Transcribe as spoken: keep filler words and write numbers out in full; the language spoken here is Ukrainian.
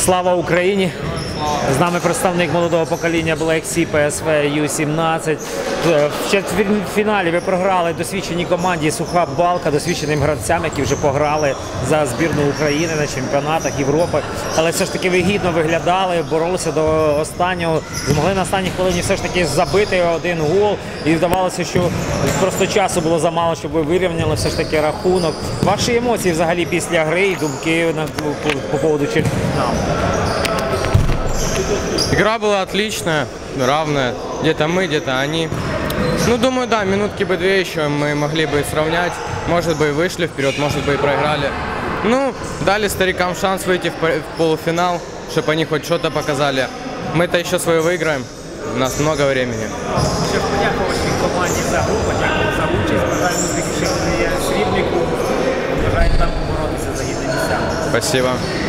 Слава Україні! З нами представник молодого покоління Black Sea пі ес ве ю сімнадцять. В четвертьфіналі ви програли досвідченій команді Суха Балка, досвідченим гравцям, які вже пограли за збірну України на чемпіонатах Європи. Але все ж таки ви гідно виглядали, боролися до останнього, змогли на останній хвилині все ж таки забити один гол. І здавалося, що просто часу було замало, щоб ви вирівняли все ж таки рахунок. Ваші емоції взагалі після гри і думки по, по поводу чемпіонату? Игра была отличная, равная. Где-то мы, где-то они. Ну, думаю, да, минутки бы две еще мы могли бы сравнять. Может бы и вышли вперед, может бы и проиграли. Ну, дали старикам шанс выйти в полуфинал, чтобы они хоть что-то показали. Мы-то еще свое выиграем. У нас много времени. Ще ж подякувати команді за гру, подякувати за участь. Бажаємо успіхів срібнику. Бажаємо там поборотися за гідне місця. Спасибо.